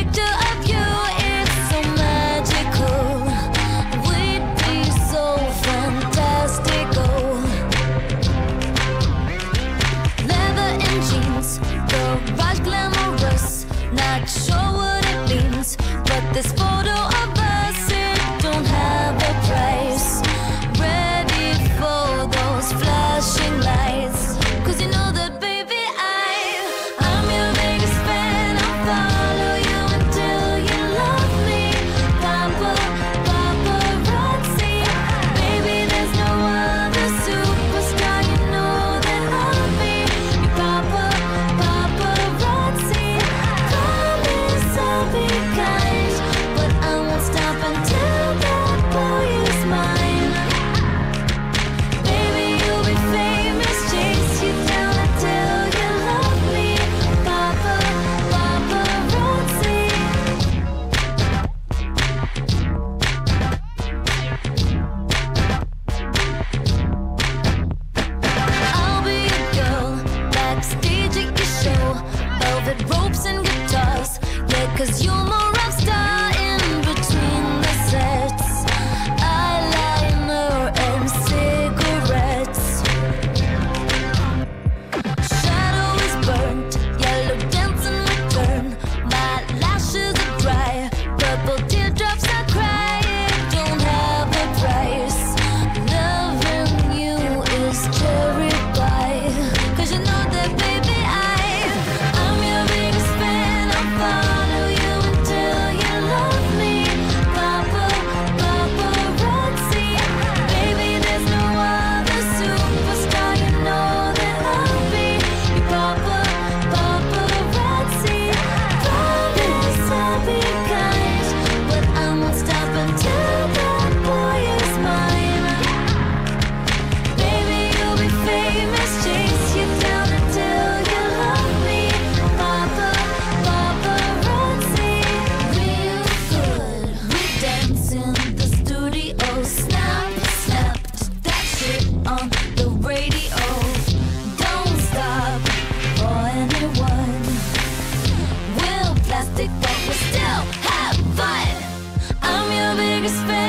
picture of you, it's so magical. We'd be so fantastical. Leather and jeans, garage glamorous. Not sure what it means, but this photo of us, it don't have a price. Ready for those flashing lights, 'cause you know that, baby, I'm your biggest fan. I'll follow you until you love me. Paparazzi, baby, there's no other superstar. You know that I'll be your paparazzi. Promise I'll be kind, but I won't stop until that boy is mine. Baby, you'll be famous, chase you down until you love me. Paparazzi. I'll be a girl backstage at your show, velvet ropes and guitars. Yeah, 'cause you're my rock star in between the sets. Eyeliner and cigarettes. Shadow is burnt, yellow dancing return. My lashes are dry, purple teardrops I cry. It don't have a price. Loving you is cherry pie, 'cause you know that, baby, I'm your biggest fan. I'll follow you until you love me. Paparazzi, baby, there's no other superstar. You know that I'll be your paparazzi. Promise I'll be kind, but I won't stop until that boy is mine. Baby, you'll be famous, chase you down until you love me. Paparazzi, real good. We dance in the studio, snapped that shit on the radio. Don't stop for anyone. We're plastic, but we still have fun. I'm your biggest fan.